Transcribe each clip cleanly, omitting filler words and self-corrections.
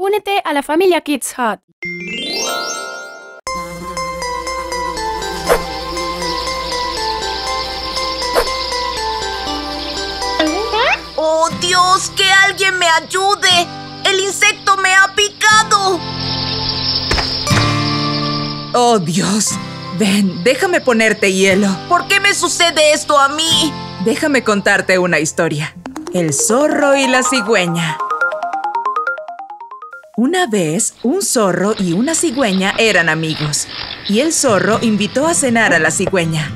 únete a la familia Kids Hut. ¡Oh, Dios! ¡Que alguien me ayude! ¡El insecto me ha picado! ¡Oh, Dios! Ven, déjame ponerte hielo. ¿Por qué me sucede esto a mí? Déjame contarte una historia. El zorro y la cigüeña. Una vez, un zorro y una cigüeña eran amigos, y el zorro invitó a cenar a la cigüeña.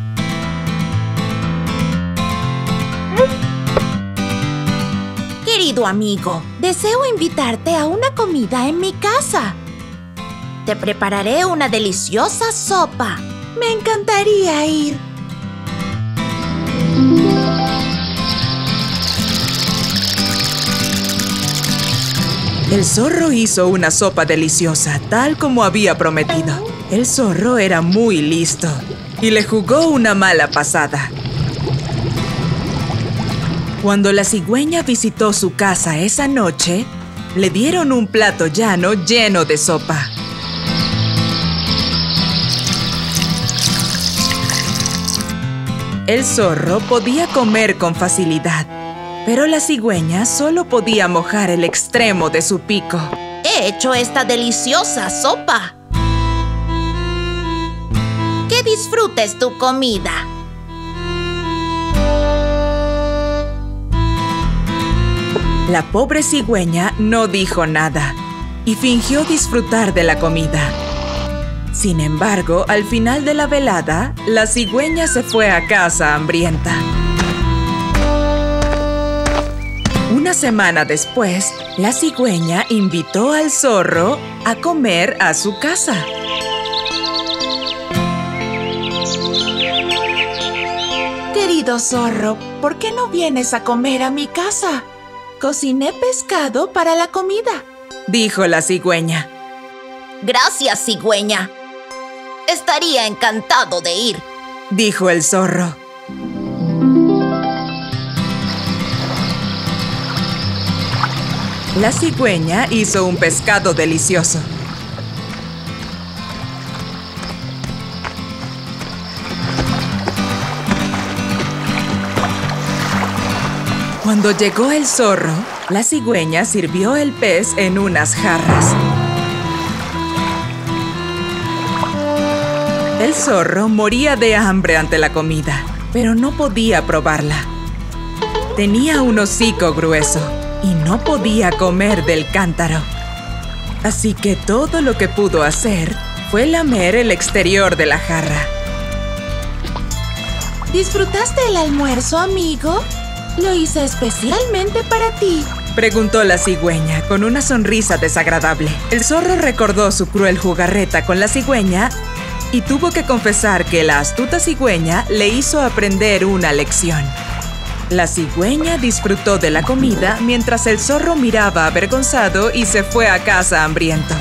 Querido amigo, deseo invitarte a una comida en mi casa. Te prepararé una deliciosa sopa. Me encantaría ir. El zorro hizo una sopa deliciosa, tal como había prometido. El zorro era muy listo y le jugó una mala pasada. Cuando la cigüeña visitó su casa esa noche, le dieron un plato llano lleno de sopa. El zorro podía comer con facilidad, pero la cigüeña solo podía mojar el extremo de su pico. He hecho esta deliciosa sopa. Que disfrutes tu comida. La pobre cigüeña no dijo nada y fingió disfrutar de la comida. Sin embargo, al final de la velada, la cigüeña se fue a casa hambrienta. Una semana después, la cigüeña invitó al zorro a comer a su casa. Querido zorro, ¿por qué no vienes a comer a mi casa? Cociné pescado para la comida, dijo la cigüeña. Gracias, cigüeña. Estaría encantado de ir, dijo el zorro. La cigüeña hizo un pescado delicioso. Cuando llegó el zorro, la cigüeña sirvió el pez en unas jarras. El zorro moría de hambre ante la comida, pero no podía probarla. Tenía un hocico grueso y no podía comer del cántaro. Así que todo lo que pudo hacer fue lamer el exterior de la jarra. ¿Disfrutaste el almuerzo, amigo? Lo hice especialmente para ti, preguntó la cigüeña con una sonrisa desagradable. El zorro recordó su cruel jugarreta con la cigüeña y tuvo que confesar que la astuta cigüeña le hizo aprender una lección. La cigüeña disfrutó de la comida mientras el zorro miraba avergonzado y se fue a casa hambriento.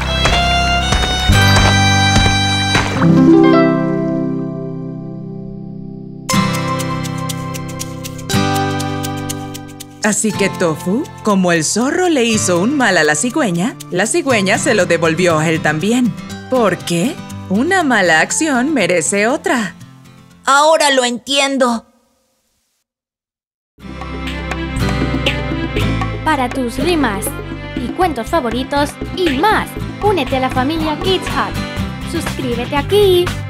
Así que Tofu, como el zorro le hizo un mal a la cigüeña se lo devolvió a él también. Porque una mala acción merece otra. Ahora lo entiendo. Para tus rimas y cuentos favoritos y más, únete a la familia Kids Hut. Suscríbete aquí.